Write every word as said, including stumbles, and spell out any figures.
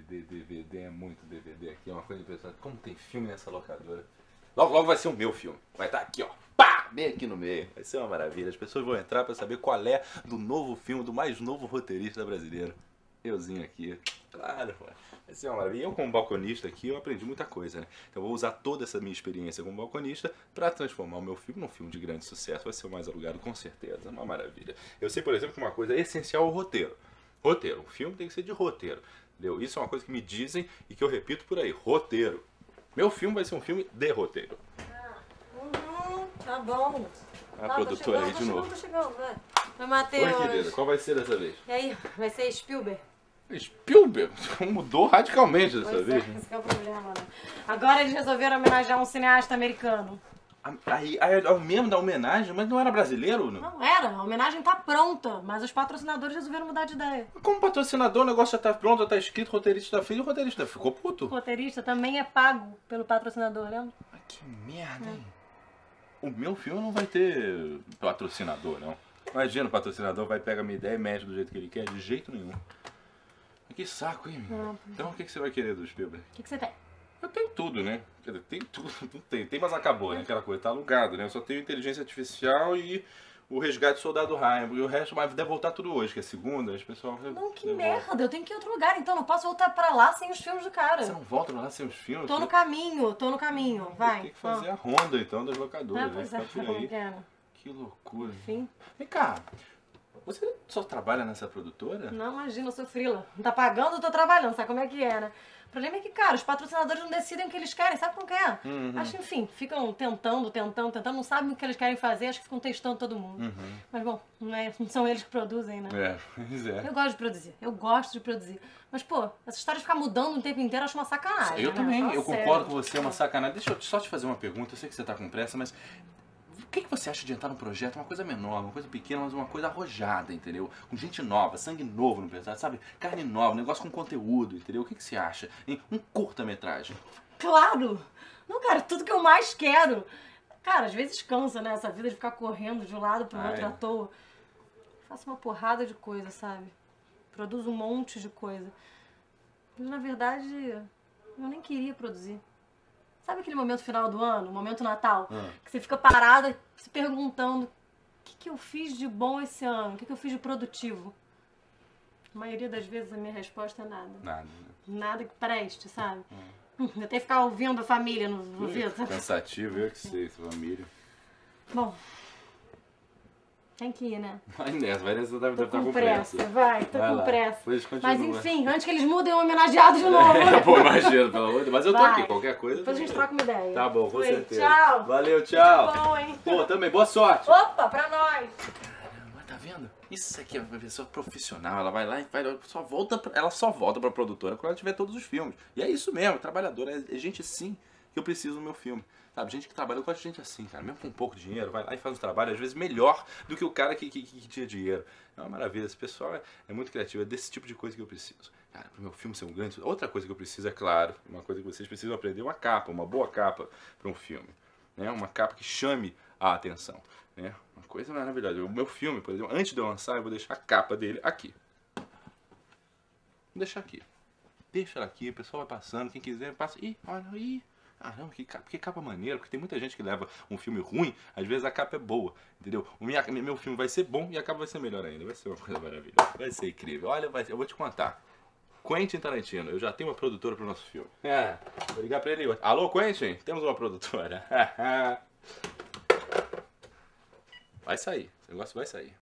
D, D V D, é muito D V D aqui, é uma coisa impressionante. Como tem filme nessa locadora. Logo, logo vai ser o meu filme. Vai estar aqui, ó. Pá! Bem aqui no meio. Vai ser uma maravilha. As pessoas vão entrar pra saber qual é do novo filme, do mais novo roteirista brasileiro. Euzinho aqui. Claro, mano. Vai ser uma maravilha. Eu, como balconista aqui, eu aprendi muita coisa, né? Então eu vou usar toda essa minha experiência como balconista pra transformar o meu filme num filme de grande sucesso. Vai ser o mais alugado, com certeza. Uma maravilha. Eu sei, por exemplo, que uma coisa essencial é o roteiro. Roteiro. Um filme tem que ser de roteiro. Entendeu? Isso é uma coisa que me dizem e que eu repito por aí. Roteiro. Meu filme vai ser um filme de roteiro. Uhum, tá bom. A tá, produtora aí de chegando, novo. Tô chegando, vai. Vai, Matheus. Oi, querida. Qual vai ser dessa vez? E aí, vai ser Spielberg? Spielberg mudou radicalmente dessa Pois vez. é, Né? esse que é o problema, né? Agora eles resolveram homenagear um cineasta americano. Aí, aí é o mesmo da homenagem, mas não era brasileiro, não? Não era, a homenagem tá pronta, mas os patrocinadores resolveram mudar de ideia. Como patrocinador, o negócio já tá pronto, já tá escrito, o roteirista tá feito, o roteirista ficou puto. O roteirista também é pago pelo patrocinador, lembra? Ah, que merda, hein? O meu filme não vai ter patrocinador, não. Imagina, o patrocinador vai pegar a minha ideia e mexe do jeito que ele quer, de jeito nenhum. Que saco, hein? Não. Então o que que você vai querer do Spielberg? O que, que você tem? Eu tenho tudo, né? Quer dizer, tem tudo, não tem, tem, mas acabou, né? Aquela coisa, tá alugado, né? Eu só tenho inteligência artificial e o resgate do soldado Ryan. E o resto vai deve voltar tudo hoje, que é segunda, as pessoas... Não, que devolve. merda, eu tenho que ir em outro lugar, então não posso voltar pra lá sem os filmes do cara. Você não volta pra lá sem os filmes? Tô no caminho, tô no caminho, vai. Tem que fazer a ronda, então, das locadoras, Ah, né? pois é, Ficar por como aí. que é, né? Que loucura. Enfim. Vem cá, você só trabalha nessa produtora? Não, imagina, eu sou frila. Não tá pagando, eu tô trabalhando, sabe como é que é, né? O problema é que, cara, os patrocinadores não decidem o que eles querem, sabe como que é? Uhum. Acho, enfim, ficam tentando, tentando, tentando, não sabem o que eles querem fazer, acho que ficam testando todo mundo. Uhum. Mas, bom, não, é, não são eles que produzem, né? É, pois é. Eu gosto de produzir, eu gosto de produzir. Mas, pô, essa história de ficar mudando o tempo inteiro eu acho uma sacanagem. Eu né? também, Fala eu sério. concordo com você, é uma sacanagem. Deixa eu só te fazer uma pergunta, eu sei que você tá com pressa, mas... O que, que você acha de entrar num projeto, uma coisa menor, uma coisa pequena, mas uma coisa arrojada, entendeu? Com gente nova, sangue novo no projeto, sabe? Carne nova, negócio com conteúdo, entendeu? O que, que você acha? Em um curta-metragem. Claro! Não, cara, tudo que eu mais quero. Cara, às vezes cansa, né? Essa vida de ficar correndo de um lado pro Ah, outro é. à toa. Faço uma porrada de coisa, sabe? Produzo um monte de coisa. Mas, na verdade, eu nem queria produzir. Sabe aquele momento final do ano, momento Natal? Ah. Que você fica parada se perguntando o que, que eu fiz de bom esse ano? O que, que eu fiz de produtivo? A maioria das vezes a minha resposta é nada. Nada, né? Nada que preste, sabe? Hum, eu tenho que ficar ouvindo a família no no ouvido. Cansativo, eu que sei, sua família. Bom, tem que ir, né? Vai nessa, vai nessa, deve Tô estar com com pressa, pressa. vai, tô Vai com lá, pressa. depois continua. Mas enfim, antes que eles mudem o homenageado de novo. É, pô, imagina, pelo amor de Deus. Mas eu tô Vai. aqui, qualquer coisa. Depois a gente eu- troca uma ideia. Tá bom, com Foi, certeza. Tchau. Valeu, tchau. Bom, hein? Pô, também, boa sorte. Opa, pra nós. Mas tá vendo? Isso aqui é uma pessoa profissional, ela vai lá e vai, só volta, pra- ela só volta pra produtora quando ela tiver todos os filmes. E é isso mesmo, trabalhadora, é, é gente assim que eu preciso no meu filme. Sabe, gente que trabalha, eu gosto de gente assim, cara, mesmo com pouco dinheiro, vai lá e faz um trabalho, às vezes, melhor do que o cara que, que, que tinha dinheiro. É uma maravilha, esse pessoal é, é muito criativo, é desse tipo de coisa que eu preciso. Cara, pro meu filme ser um grande... Outra coisa que eu preciso, é claro, uma coisa que vocês precisam aprender, uma capa, uma boa capa para um filme. Né? Uma capa que chame a atenção. Né? Uma coisa maravilhosa. O meu filme, por exemplo, antes de eu lançar, eu vou deixar a capa dele aqui. Vou deixar aqui. Deixa ela aqui, o pessoal vai passando, quem quiser passa. Ih, olha, ih. Ah, não, que capa, que capa maneira, porque tem muita gente que leva um filme ruim, às vezes a capa é boa, entendeu? O minha, meu filme vai ser bom e a capa vai ser melhor ainda, vai ser uma coisa maravilhosa, vai ser incrível. Olha, vai, eu vou te contar. Quentin Tarantino, eu já tenho uma produtora pro nosso filme. É, vou ligar pra ele hoje. Alô, Quentin? Temos uma produtora. Vai sair, esse negócio vai sair.